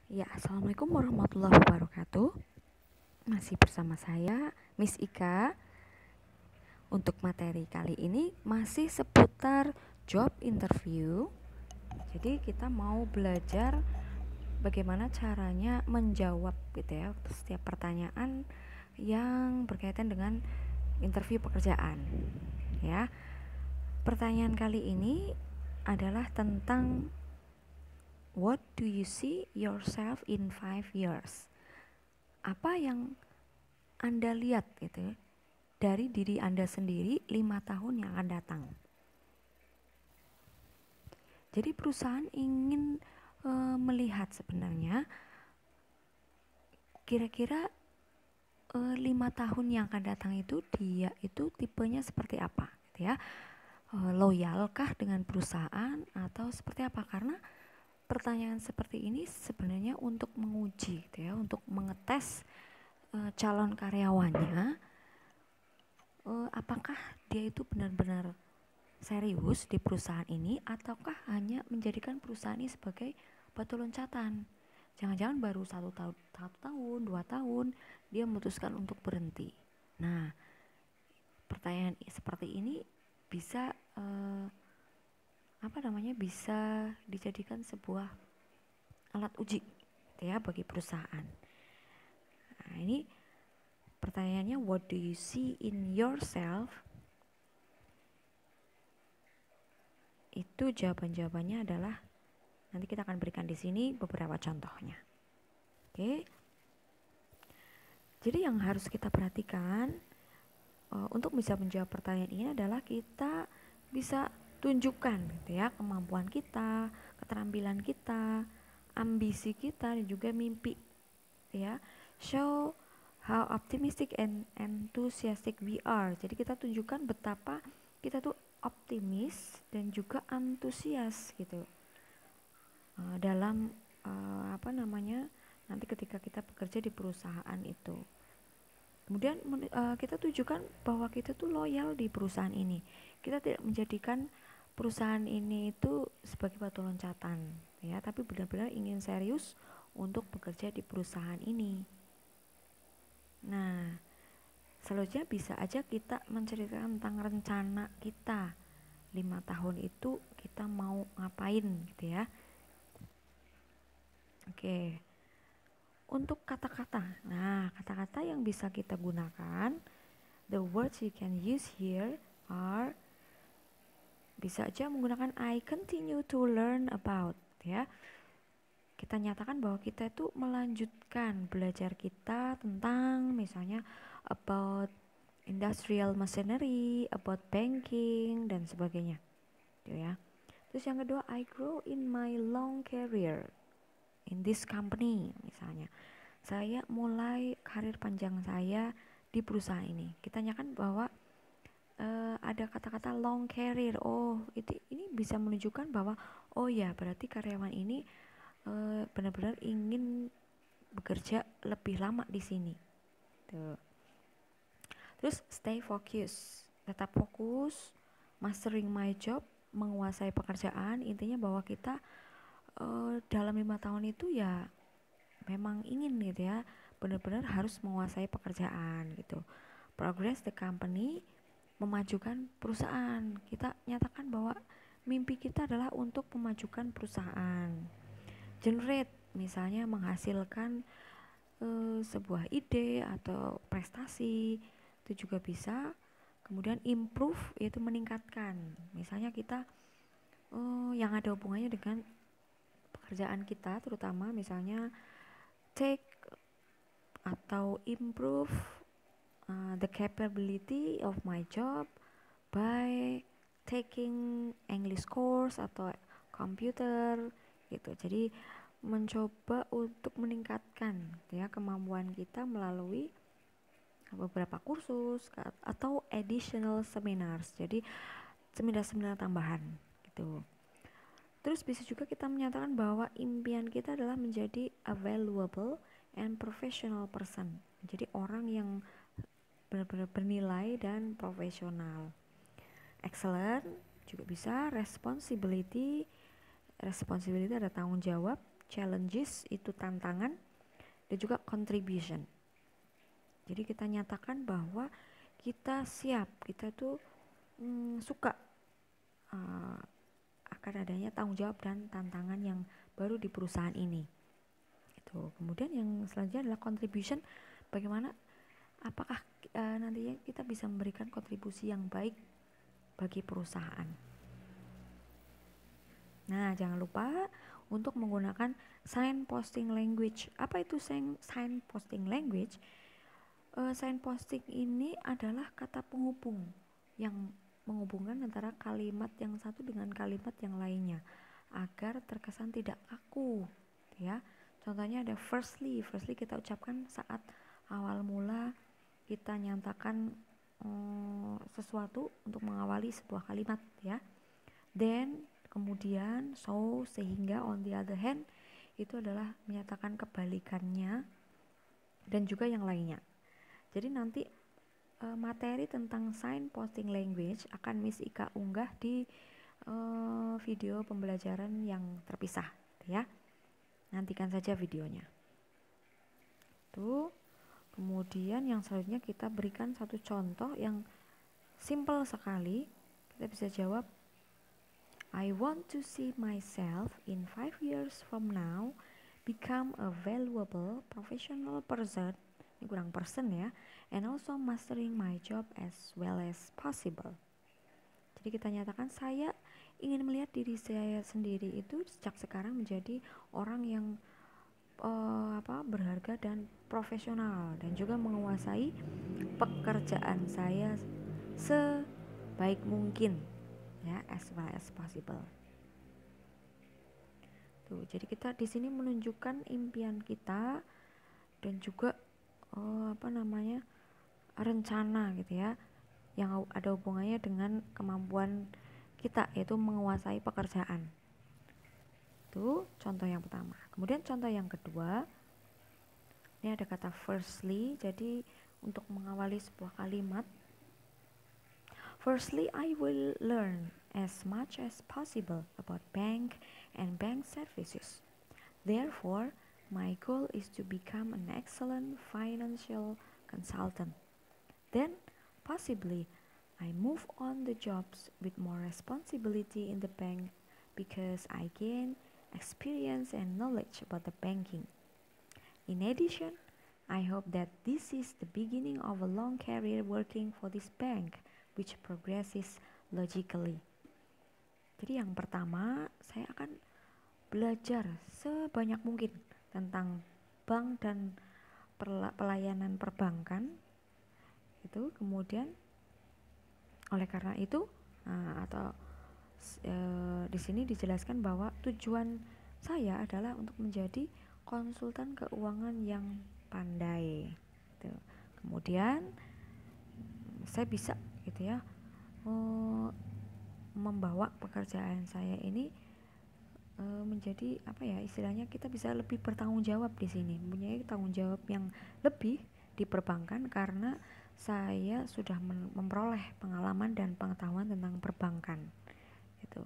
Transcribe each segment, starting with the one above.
Ya, Assalamualaikum warahmatullahi wabarakatuh. Masih bersama saya, Miss Ika. Untuk materi kali ini masih seputar job interview. Jadi kita mau belajar bagaimana caranya menjawab gitu ya setiap pertanyaan yang berkaitan dengan interview pekerjaan. Ya. Pertanyaan kali ini adalah tentang what do you see yourself in 5 years? Apa yang Anda lihat gitu dari diri Anda sendiri 5 tahun yang akan datang. Jadi perusahaan ingin melihat sebenarnya kira-kira 5 tahun yang akan datang itu dia itu tipenya seperti apa gitu ya. Loyalkah dengan perusahaan atau seperti apa? Karena pertanyaan seperti ini sebenarnya untuk menguji gitu ya, untuk mengetes calon karyawannya apakah dia itu benar-benar serius di perusahaan ini ataukah hanya menjadikan perusahaan ini sebagai batu loncatan. Jangan-jangan baru 1 tahun, 2 tahun dia memutuskan untuk berhenti. Nah, pertanyaan seperti ini bisa bisa dijadikan sebuah alat uji ya bagi perusahaan. Nah, ini pertanyaannya, what do you see in yourself? Itu jawabannya adalah nanti kita akan berikan di sini beberapa contohnya. Oke. Jadi yang harus kita perhatikan untuk bisa menjawab pertanyaan ini adalah kita bisa tunjukkan gitu ya kemampuan kita, keterampilan kita, ambisi kita dan juga mimpi ya. Show how optimistic and enthusiastic we are. Jadi kita tunjukkan betapa kita tuh optimis dan juga antusias gitu dalam nanti ketika kita bekerja di perusahaan itu. Kemudian kita tunjukkan bahwa kita tuh loyal di perusahaan ini. Kita tidak menjadikan perusahaan ini itu sebagai batu loncatan ya, tapi benar-benar ingin serius untuk bekerja di perusahaan ini. Nah, selanjutnya bisa aja kita menceritakan tentang rencana kita 5 tahun itu kita mau ngapain gitu ya. Oke. Untuk kata-kata. Nah, kata-kata yang bisa kita gunakan, the words you can use here are, bisa aja menggunakan I continue to learn about ya. Kita nyatakan bahwa kita itu melanjutkan belajar kita tentang misalnya about industrial machinery, about banking dan sebagainya. Gitu ya. Terus yang kedua, I grow in my long career in this company misalnya. Saya mulai karir panjang saya di perusahaan ini. Kita nyatakan bahwa ada kata-kata long career. Oh, ini bisa menunjukkan bahwa oh ya, berarti karyawan ini benar-benar ingin bekerja lebih lama di sini. Tuh. Terus stay focus, tetap fokus, mastering my job, menguasai pekerjaan. Intinya bahwa kita dalam 5 tahun itu ya memang ingin gitu ya, benar-benar harus menguasai pekerjaan gitu. Progress the company, memajukan perusahaan. Kita nyatakan bahwa mimpi kita adalah untuk memajukan perusahaan. Generate, misalnya menghasilkan sebuah ide atau prestasi, itu juga bisa. Kemudian improve, yaitu meningkatkan. Misalnya kita yang ada hubungannya dengan pekerjaan kita, terutama misalnya take atau improve the capability of my job by taking English course atau computer gitu. Jadi mencoba untuk meningkatkan ya kemampuan kita melalui beberapa kursus atau additional seminars. Jadi seminar-seminar tambahan gitu. Terus bisa juga kita menyatakan bahwa impian kita adalah menjadi a valuable and professional person. Jadi orang yang benar-benar bernilai dan profesional. Excellent juga bisa. Responsibility ada tanggung jawab. challenges itu tantangan, dan juga contribution. Jadi kita nyatakan bahwa kita siap, kita tuh suka akan adanya tanggung jawab dan tantangan yang baru di perusahaan ini. Itu. Kemudian yang selanjutnya adalah contribution, bagaimana apakah nantinya kita bisa memberikan kontribusi yang baik bagi perusahaan. Nah, jangan lupa untuk menggunakan signposting language. Apa itu signposting language? Signposting ini adalah kata penghubung yang menghubungkan antara kalimat yang satu dengan kalimat yang lainnya agar terkesan tidak kaku, ya. Contohnya ada firstly kita ucapkan saat awal mula kita nyatakan sesuatu untuk mengawali sebuah kalimat, ya. Then kemudian so, sehingga, on the other hand itu adalah menyatakan kebalikannya, dan juga yang lainnya. Jadi nanti materi tentang signposting language akan Miss Ika unggah di video pembelajaran yang terpisah, ya. Nantikan saja videonya. Tuh. Kemudian yang selanjutnya kita berikan satu contoh yang simple sekali. Kita bisa jawab, I want to see myself in 5 years from now become a valuable professional person. Ini kurang person, ya. And also mastering my job as well as possible. Jadi kita nyatakan saya ingin melihat diri saya sendiri itu sejak sekarang menjadi orang yang berharga dan profesional, dan juga menguasai pekerjaan saya sebaik mungkin, ya, as well as possible. Tuh, jadi kita di sini menunjukkan impian kita dan juga rencana gitu, ya, yang ada hubungannya dengan kemampuan kita, yaitu menguasai pekerjaan. Itu contoh yang pertama. Kemudian contoh yang kedua, ini ada kata firstly. Jadi untuk mengawali sebuah kalimat, firstly I will learn as much as possible about bank and bank services. Therefore, my goal is to become an excellent financial consultant. Then, possibly, I move on the jobs with more responsibility in the bank because I gain experience and knowledge about the banking. In addition, I hope that this is the beginning of a long career working for this bank, which progresses logically. Jadi yang pertama, saya akan belajar sebanyak mungkin tentang bank dan pelayanan perbankan. Itu kemudian oleh karena itu di sini dijelaskan bahwa tujuan saya adalah untuk menjadi konsultan keuangan yang pandai. Gitu. Kemudian saya bisa gitu, ya, membawa pekerjaan saya ini menjadi istilahnya kita bisa lebih bertanggung jawab di sini, mempunyai tanggung jawab yang lebih di perbankan karena saya sudah memperoleh pengalaman dan pengetahuan tentang perbankan. Gitu.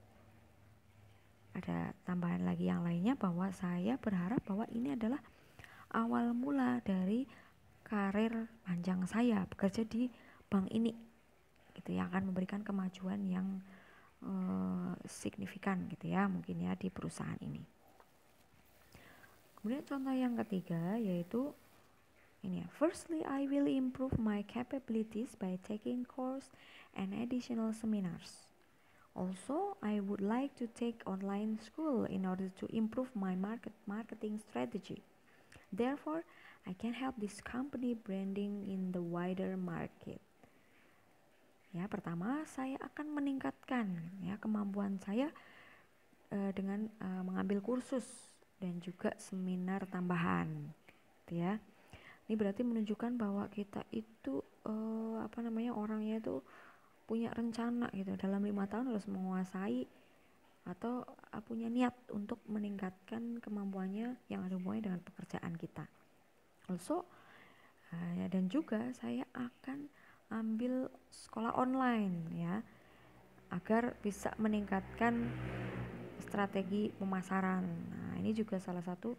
Ada tambahan lagi yang lainnya bahwa saya berharap bahwa ini adalah awal mula dari karir panjang saya bekerja di bank ini, gitu, yang akan memberikan kemajuan yang signifikan, gitu, ya, mungkin, ya, di perusahaan ini. Kemudian contoh yang ketiga yaitu ini, ya, firstly I will improve my capabilities by taking course and additional seminars. Also, I would like to take online school in order to improve my marketing strategy. Therefore, I can help this company branding in the wider market. Ya, pertama saya akan meningkatkan, ya, kemampuan saya dengan mengambil kursus dan juga seminar tambahan, gitu, ya. Ini berarti menunjukkan bahwa kita itu orangnya itu punya rencana, gitu, dalam 5 tahun harus menguasai atau punya niat untuk meningkatkan kemampuannya yang ada hubungannya dengan pekerjaan kita. Also, dan juga saya akan ambil sekolah online, ya, agar bisa meningkatkan strategi pemasaran. Nah, ini juga salah satu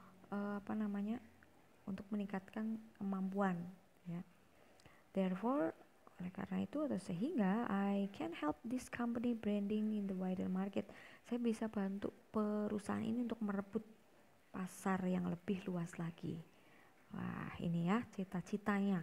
untuk meningkatkan kemampuan ya. Therefore, oleh karena itu atau sehingga I can help this company branding in the wider market. Saya bisa bantu perusahaan ini untuk merebut pasar yang lebih luas lagi. Wah, ini ya cita-citanya.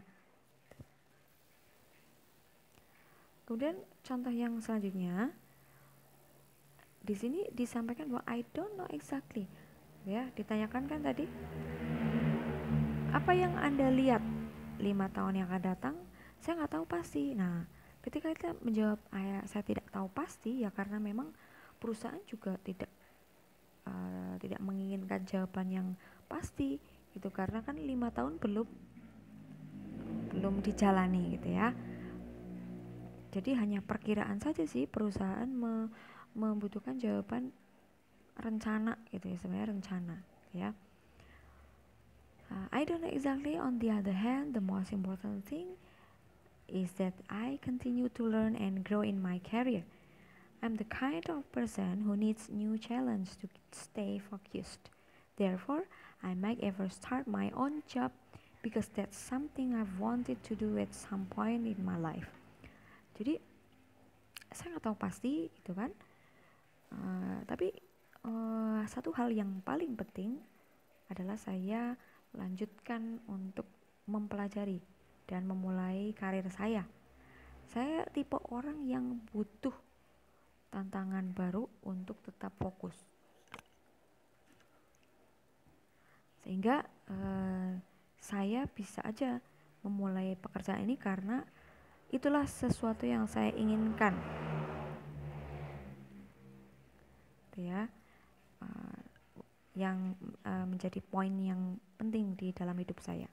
Kemudian contoh yang selanjutnya, di sini disampaikan bahwa I don't know exactly. Ya, ditanyakan kan tadi, apa yang Anda lihat 5 tahun yang akan datang? Saya nggak tahu pasti. Nah, ketika kita menjawab saya tidak tahu pasti, ya karena memang perusahaan juga tidak menginginkan jawaban yang pasti gitu, karena kan 5 tahun belum dijalani gitu ya. Jadi hanya perkiraan saja sih, perusahaan membutuhkan jawaban rencana gitu ya, sebenarnya rencana ya. I don't know exactly. On the other hand, the most important thing is that I continue to learn and grow in my career. I'm the kind of person who needs new challenge to stay focused. Therefore, I might ever start my own job because that's something I've wanted to do at some point in my life. Jadi saya nggak tahu pasti gitu kan, tapi satu hal yang paling penting adalah saya lanjutkan untuk mempelajari dan memulai karir saya. Saya tipe orang yang butuh tantangan baru untuk tetap fokus. Sehingga saya bisa aja memulai pekerjaan ini karena itulah sesuatu yang saya inginkan. Ya. Yang menjadi poin yang penting di dalam hidup saya.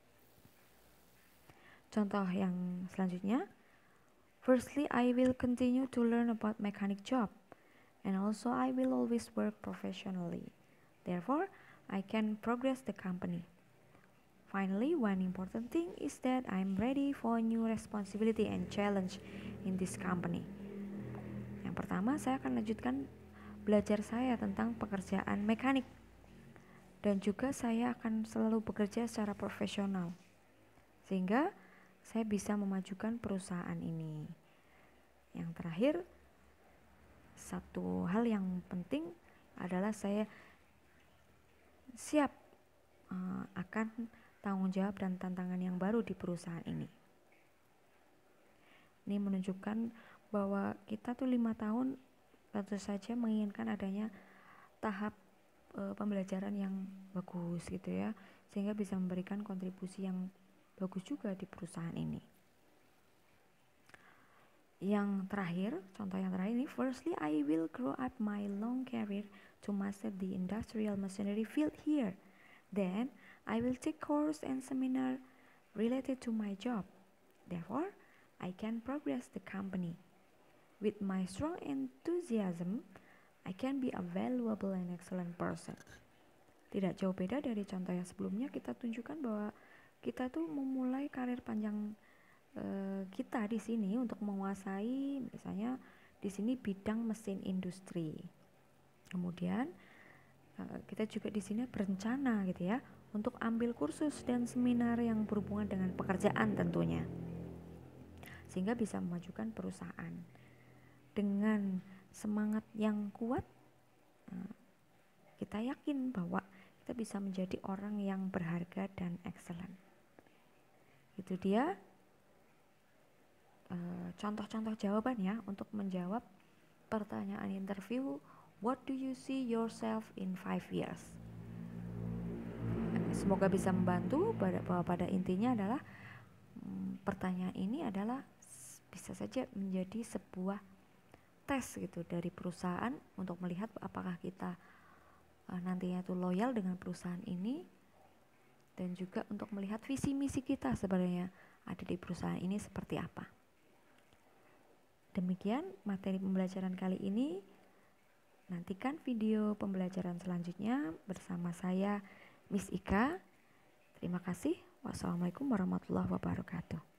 Contoh yang selanjutnya, firstly, I will continue to learn about mechanic job, and also I will always work professionally. Therefore, I can progress the company. Finally, one important thing is that I'm ready for new responsibility and challenge in this company. Yang pertama, saya akan lanjutkan belajar saya tentang pekerjaan mekanik, dan juga saya akan selalu bekerja secara profesional sehingga saya bisa memajukan perusahaan ini. Yang terakhir, satu hal yang penting adalah saya siap akan tanggung jawab dan tantangan yang baru di perusahaan ini. Ini menunjukkan bahwa kita tuh 5 tahun tentu saja menginginkan adanya tahap pembelajaran yang bagus gitu ya, sehingga bisa memberikan kontribusi yang bagus juga di perusahaan ini. Yang terakhir, contoh yang terakhir ini, firstly I will grow up my long career to master the industrial machinery field here. Then I will take course and seminar related to my job. Therefore, I can progress the company. With my strong enthusiasm, I can be a valuable and excellent person. Tidak jauh beda dari contoh yang sebelumnya, kita tunjukkan bahwa kita tuh memulai karir panjang kita di sini untuk menguasai misalnya di sini bidang mesin industri. Kemudian kita juga di sini berencana gitu ya untuk ambil kursus dan seminar yang berhubungan dengan pekerjaan tentunya, sehingga bisa memajukan perusahaan. Dengan semangat yang kuat, kita yakin bahwa kita bisa menjadi orang yang berharga dan excellent. Itu dia contoh-contoh jawaban ya untuk menjawab pertanyaan interview, what do you see yourself in 5 years? Semoga bisa membantu bahwa pada intinya adalah pertanyaan ini adalah bisa saja menjadi sebuah tes gitu dari perusahaan untuk melihat apakah kita nantinya itu loyal dengan perusahaan ini, dan juga untuk melihat visi misi kita sebenarnya ada di perusahaan ini seperti apa. Demikian materi pembelajaran kali ini. Nantikan video pembelajaran selanjutnya bersama saya Miss Ika. Terima kasih. Wassalamualaikum warahmatullahi wabarakatuh.